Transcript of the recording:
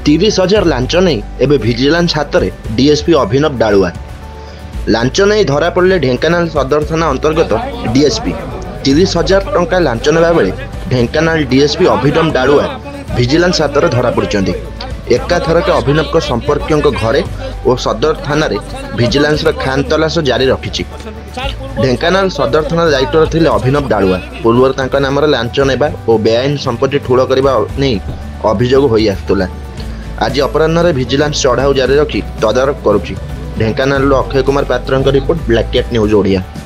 30,000 launch नहीं एवं vigilance हाथ में डीएसपी अभिनव डालुआ। लांच नहीं धरा पड़े ढेंकानाल सदर थाना अंतर्गत डीएसपी 30,000 टंका लांच नेबा बेले ढेंकानाल डीएसपी अभिनव डालुआ भिजिलांस हाथ में धरा पड़ते। एकाथरक अभिनव संपर्कों घरे और सदर थाना भिजिलांस खान तलाश जारी रखी। ढेंकानाल सदर थाना दायित्व थे अभिनव डालुआ। पूर्व नाम लांच नेबा और बेआईन संपत्ति ठूल करने नहीं अभियोग हो आसुला। आज अपराह्न भिजिलांस चढ़ाऊ जारी रखी तदारख करुछि। Dhenkanal Akshay Kumar Patra report black cat news Odia.